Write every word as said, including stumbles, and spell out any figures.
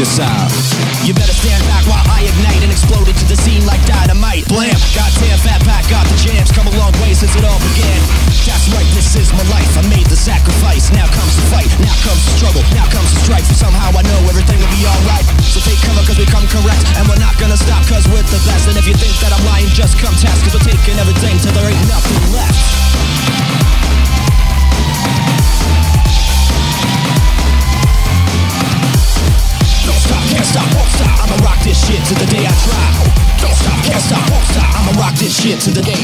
your sound. You better stand back while I ignite and explode into the scene like dynamite. Blam! Goddamn, Fat Pat got the jams. Come a long way since it all began. That's right, this is my life. I made the sacrifice. Now comes the fight. Now comes the struggle. Now comes the strife. Somehow I know everything will be alright. So take cover cause we come correct. And we're not gonna stop cause we're the best. And if you think that I'm lying, just come test. Cause we're taking everything till there ain't nothing left. Don't stop, can't stop, won't stop. I'ma rock this shit to the day I drop. Don't stop, can't stop, won't stop. I'ma rock this shit to the day